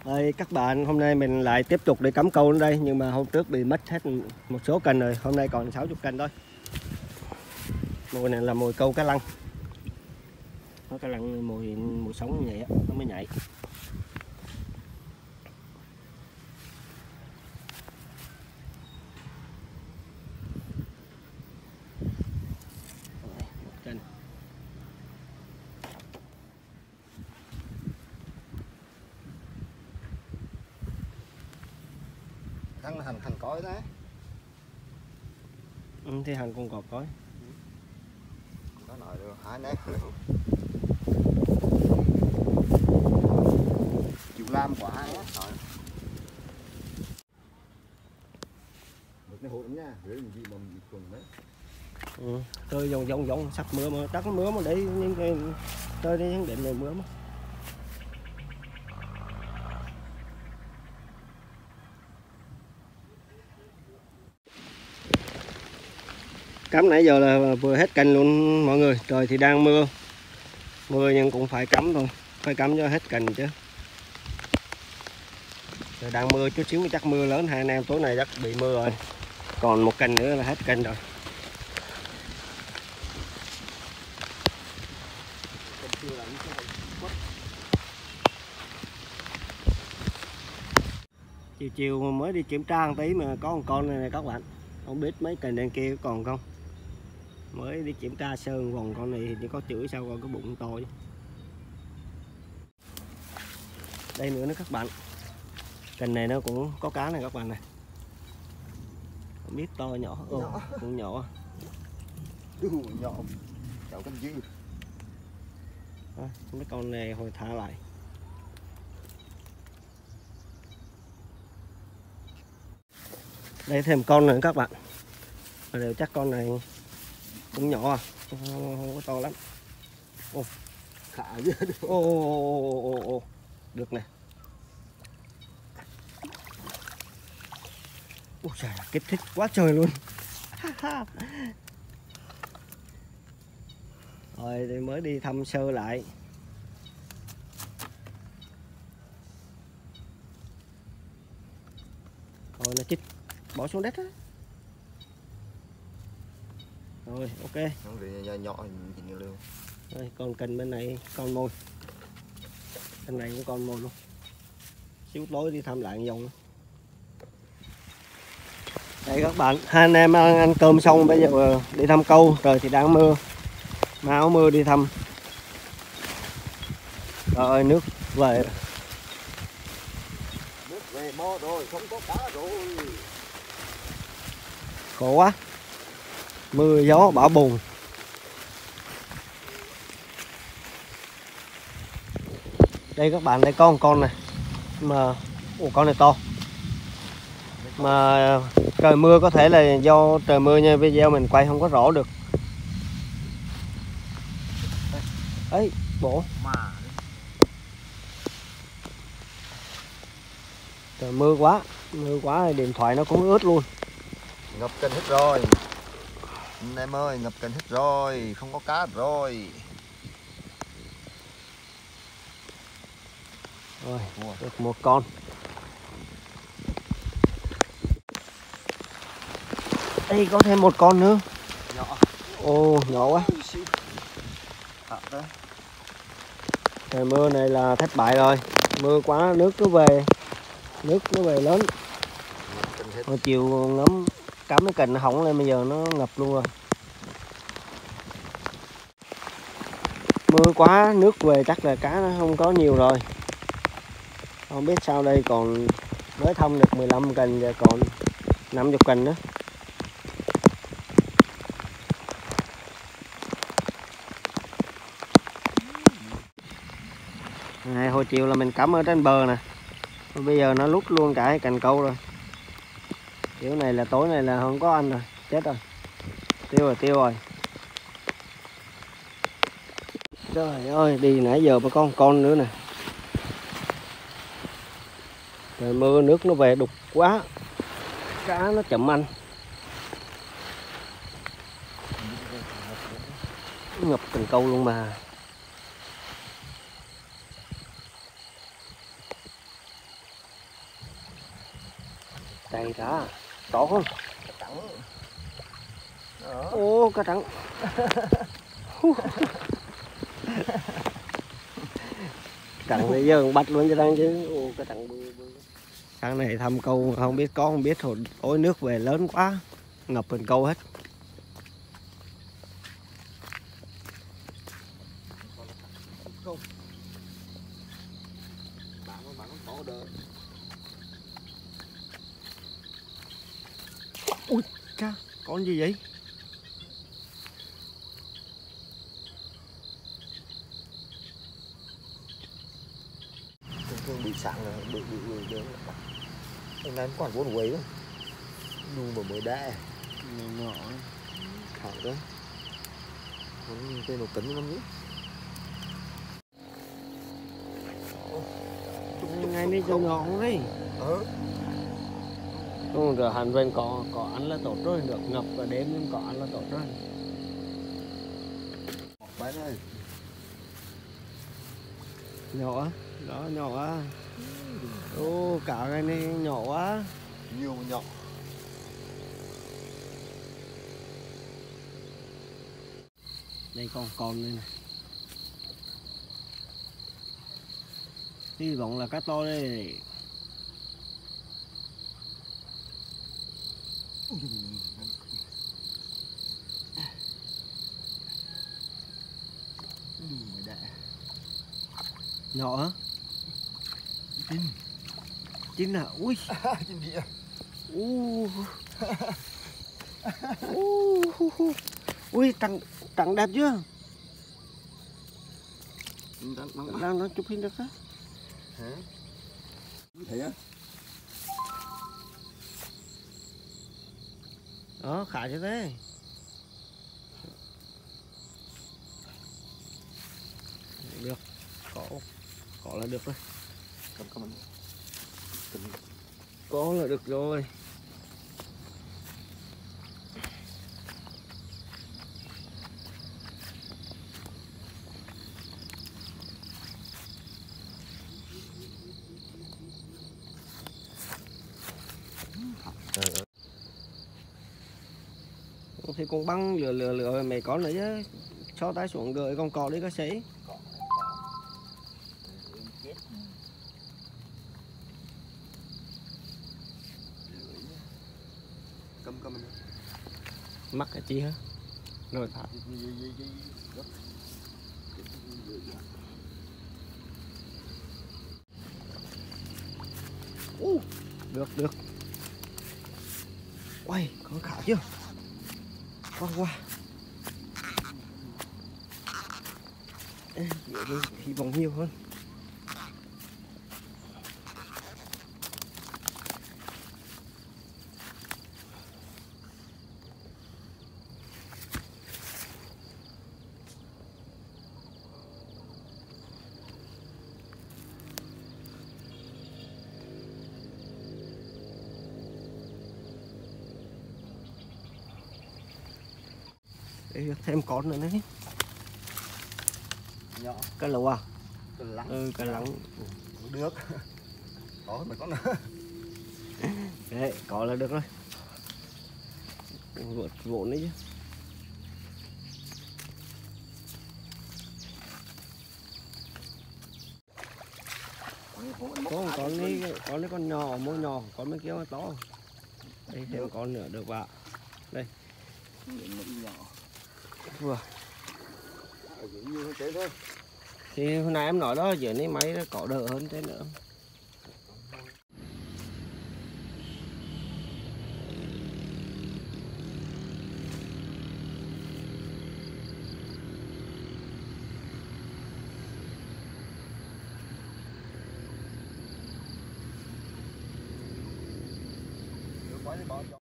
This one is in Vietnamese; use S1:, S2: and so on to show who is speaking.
S1: Đây các bạn, hôm nay mình lại tiếp tục đi cắm câu đến đây, nhưng mà hôm trước bị mất hết một số cành rồi, hôm nay còn 60 cành thôi. Mùa này là mùa câu cá lăng. Có cá lăng mùa sống như vậy á, nó mới nhảy.
S2: Thành cõi đấy.
S1: Thì hành con cọp cối.
S2: Có nói được 2 nét. Chịu làm quá á. Được cái hộp nha, rưỡi gì mà mình quần đấy.
S1: Tôi giống sắp mưa mà chắc mưa mà để những cái tôi đi định rồi mưa mà. Cắm nãy giờ là vừa hết cành luôn mọi người. Trời thì đang mưa nhưng cũng phải cắm thôi, phải cắm cho hết cành chứ. Trời đang mưa chút xíu chắc mưa lớn, hai anh em tối nay chắc bị mưa rồi. Còn một cành nữa là hết cành rồi. Chiều mới đi kiểm tra một tí mà có một con này các bạn, không biết mấy cành đen kia còn không. Mới đi kiểm tra sơn vòng con này thì chỉ có chửi sao coi cái bụng to chứ. Đây nữa các bạn, cành này nó cũng có cá này các bạn này, không biết to nhỏ. Cũng nhỏ.
S2: Nhỏ cháu con dư.
S1: Mấy con này hồi thả lại. Đây thêm con nữa các bạn, đều chắc con này cũng nhỏ không có to lắm.
S2: Khả chứ.
S1: Được này. Ôi trời, kích thích quá trời luôn. Rồi thì mới đi thăm sơ lại. Rồi nó chích bỏ xuống đất á. Rồi ok.
S2: Nhỏ nhìn luôn.
S1: Rồi còn cành bên này con mồi. Cành này cũng con mồi luôn. Xíu tối đi thăm lại vòng. Đây các bạn, hai anh em ăn cơm xong bây giờ đi thăm câu, trời thì đang mưa. Mà áo mưa đi thăm. Rồi nước về.
S2: Nước về mo rồi, không có cá rồi.
S1: Khổ quá. Mưa gió bão bùng. Đây các bạn, đây có một con này. Mà con này to. Mà trời mưa có thể là do trời mưa nha, video mình quay không có rõ được. Ấy, bổ. Trời mưa quá điện thoại nó cũng ướt luôn.
S2: Ngập kênh hết rồi. Anh em ơi, ngập kênh hết rồi, không có cá rồi.
S1: Rồi, được một con. Đây có thêm một con nữa.
S2: Nhỏ.
S1: Ồ, nhỏ quá. Trời mưa này là thất bại rồi. Mưa quá nước nó về lớn. Hồi chiều ngắm cắm cái cành nó hỏng lên, bây giờ nó ngập luôn rồi. Mưa quá nước về chắc là cá nó không có nhiều rồi. Không biết sao đây, còn mới thông được 15 cành và còn 50 cành nữa. Này, hồi chiều là mình cắm ở trên bờ nè, bây giờ nó lút luôn cả cái cành câu rồi. Kiểu này là tối này là không có ăn rồi, chết rồi, tiêu rồi. Trời ơi, đi nãy giờ mà có một con nữa nè. Trời mưa nước nó về đục quá, cá nó chậm ăn. Ngập cần câu luôn mà. Đây đó, to không?
S2: Trắng. Đó.
S1: Ô, cá trắng. Trắng bây giờ bắt luôn cho đang chứ. Ô, cá trắng bự bự. Sáng này thăm câu không biết có không biết hồi ối nước về lớn quá, ngập phần câu hết.
S2: Không. Bạn có đỡ.
S1: Ui, cha, con gì vậy?
S2: Thường bị sạn là bị lớn. Hôm nay còn vốn quấy đó. Đu mà mới đá.
S1: Nhỏ.
S2: Thẳng đó. Con tên nó cấn lắm chứ.
S1: Ngay đây cho nhỏ đấy. Không rồi hành bên có ăn là tốt rồi, được ngập cả đêm nhưng có ăn là tốt rồi.
S2: Bán ơi.
S1: Nhỏ á, đó nhỏ á. Ô, cả cái này nhỏ quá.
S2: Nhiều nhỏ.
S1: Đây còn đây này. Hy vọng là cá to đây. Nhỏ hả? Chín à? Ui.
S2: Chín địa.
S1: Ui, trắng đẹp chưa? Đang chụp hình được á.
S2: Hả? Thấy á?
S1: Đó, khá chứ thế. Được, có là được rồi.
S2: Cầm.
S1: Có là được rồi. Thì con băng lừa mày con nữa chứ, cho tay xuống gửi con cò đi có sấy.
S2: Cầm.
S1: Mắc cái chi hả? Rồi thả. Được. Uầy, con khả chưa? Wow. Hy vọng nhiều hơn. Đây, thêm con nữa đấy.
S2: Nhỏ.
S1: Cá lẩu à?
S2: Cá lắng.
S1: Cá lắng.
S2: Được. Có mấy con nữa.
S1: Đấy, có là được rồi. Vượt vốn đấy chứ. Con nhỏ, môi nhỏ, con mấy kia to. Đây thêm con nữa được bạn. Đây. Vừa. Thì hôm nay em nói đó, dưới này máy có đỡ hơn thế nữa.
S2: Quá đi bỏ.